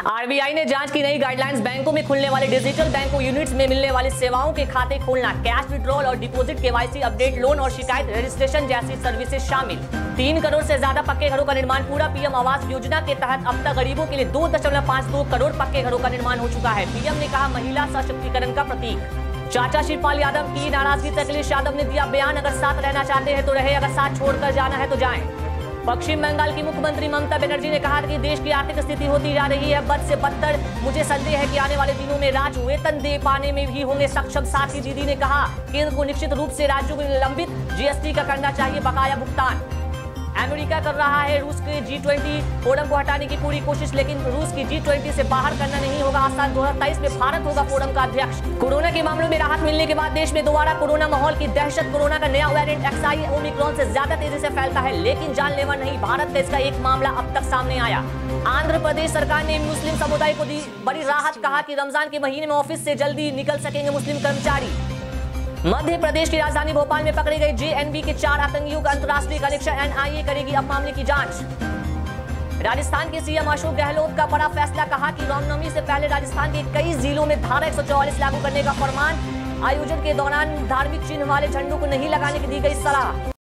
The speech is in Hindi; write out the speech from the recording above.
आरबीआई ने जांच की नई गाइडलाइंस। बैंकों में खुलने वाले डिजिटल बैंकों यूनिट्स में मिलने वाली सेवाओं के खाते खोलना, कैश विड्रॉल और डिपॉजिट, केवाईसी अपडेट, लोन और शिकायत रजिस्ट्रेशन जैसी सर्विसेज शामिल। 3 करोड़ से ज्यादा पक्के घरों का निर्माण पूरा। पीएम आवास योजना के तहत अब तक गरीबों के लिए 2.52 करोड़ पक्के घरों का निर्माण हो चुका है। पीएम ने कहा, महिला सशक्तिकरण का प्रतीक। चाचा शिवपाल यादव की नाराजगी से अखिलेश यादव ने दिया बयान, अगर साथ रहना चाहते हैं तो रहे, अगर साथ छोड़कर जाना है तो जाएं। पश्चिम बंगाल की मुख्यमंत्री ममता बनर्जी ने कहा कि देश की आर्थिक स्थिति होती जा रही है बद से बदतर। मुझे संदेह है कि आने वाले दिनों में राज्य वेतन दे पाने में भी होंगे सक्षम। साथ ही दीदी ने कहा, केंद्र को निश्चित रूप से राज्यों को निलंबित जीएसटी का करना चाहिए बकाया भुगतान। अमेरिका कर रहा है रूस के G20 फोरम को हटाने की पूरी कोशिश, लेकिन रूस की G20 से बाहर करना नहीं होगा आसान। 2023 में भारत होगा फोरम का अध्यक्ष। कोरोना के मामलों में राहत मिलने के बाद देश में दोबारा कोरोना माहौल की दहशत। कोरोना का नया वेरिएंट XI ओमिक्रॉन से ज्यादा तेजी से फैलता है, लेकिन जानलेवा नहीं। भारत का इसका एक मामला अब तक सामने आया। आंध्र प्रदेश सरकार ने मुस्लिम समुदाय को दी बड़ी राहत। कहा कि रमजान के महीने में ऑफिस से जल्दी निकल सकेंगे मुस्लिम कर्मचारी। मध्य प्रदेश की राजधानी भोपाल में पकड़े गए JNB के 4 आतंकियों का अंतर्राष्ट्रीय कनेक्शन। NIA करेगी अब मामले की जांच। राजस्थान के सीएम अशोक गहलोत का बड़ा फैसला। कहा कि रामनवमी से पहले राजस्थान के कई जिलों में धारा 144 लागू करने का फरमान। आयोजन के दौरान धार्मिक चिन्ह वाले झंडों को नहीं लगाने की दी गई सलाह।